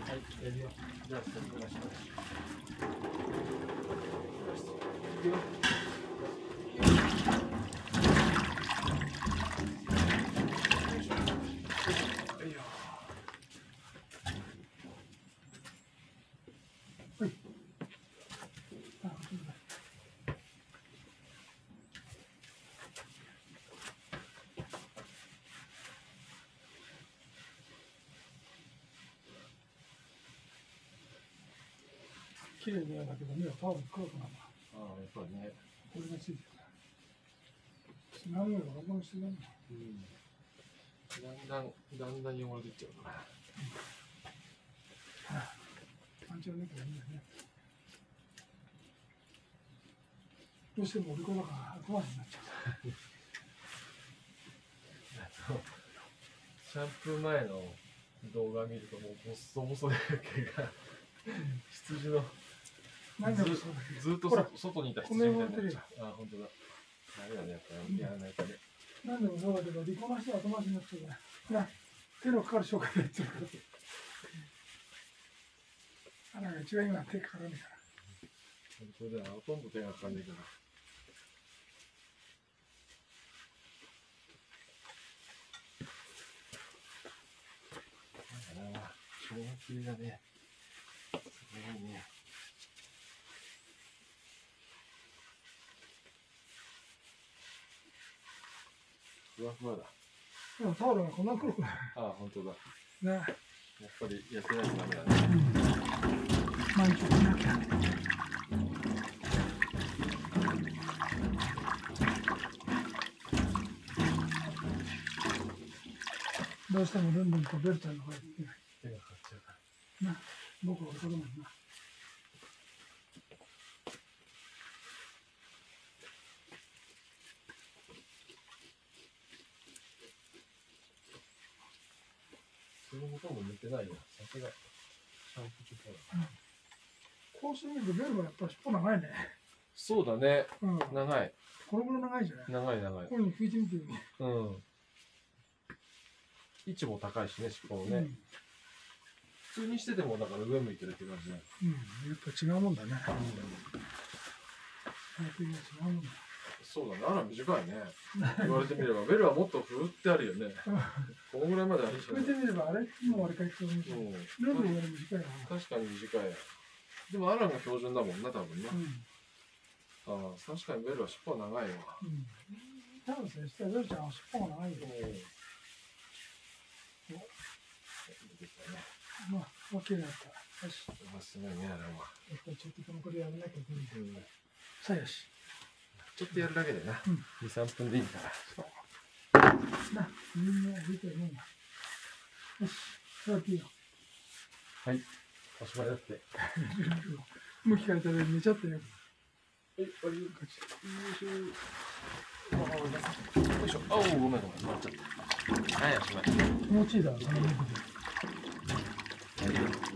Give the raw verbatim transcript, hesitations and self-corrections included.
はい、やるよ。じゃあ、先に出します。いくよ。 綺麗にやるだけど目はタオル黒くなる。 ああ、やっぱりね。 これがついてる。砂の上がこの砂の。 うん。だんだん、だんだん汚れていっちゃうから。 パンチの中がいいんだね。どうしてもお利口だから後回しになっちゃう。 シャンプー前の動画見るともうボッソボソで毛が羊のずずっとそ外にいた羊みたいになっちゃう。あ、本当だ。ダメだね、やっぱりやらないとね。 何でもそうだけど、離婚の人は後回しになっちゃうから。な、手のかかる紹介でやってるから。あらが一番今手かからないから。 本当だよ、ほとんど手がかかんないから。霜降りがね、すごいね。ふわふわだ。 でもタオルがこんな黒くない。 ああ、本当だ。 ね。 やっぱりやってないとダメだね。 うん。満足しなきゃ。どうしてもルンルンとベルちゃんの方ができない。 手がかかっちゃうから。 な、僕は男だもんな。 それほとんど塗ってないよ。さすが。シャンプー中から。 こうしてみるとベルはやっぱり尻尾長いね。 そうだね。 うん。 長い。 このぐらい長いじゃない。 長い長い。 こういうの拭いてみてよね。 うん。位置も高いしね、尻尾もね。うん、普通にしててもだから上向いてるって感じね。 うん、やっぱ違うもんだね。うん、違うもんだ。 そうだね、あら短いね。言われてみれば、ベルはもっと振ってあるよね。このぐらいまであるじゃない。 振ってみれば、あれもうあれかいと思う。ルンルンより短いな。 確かに短い。でもアランが標準だもんな、多分ね。うん、ああ、確かにベルは尻尾長いわ。 うん。多分ね、ベルちゃんは尻尾が長いよ。まあ、オッケーだった。よし。 すごいね、あれは。 やっぱりちょっとこのこれやらなきゃいけない。さあよし。 ちょっとやるだけでな。に、さんぷんでいいから。 そう。な、みんな出てるもんだ。よし、座っていいよ。 はい。おしまいだって。 向き変えたら寝ちゃったよ。 はい、終わり。よいしょ。よいしょ。あお、ごめんごめん、回っちゃった。はい、おしまい。 気持ちいいだろ、その向きで。 やるよ。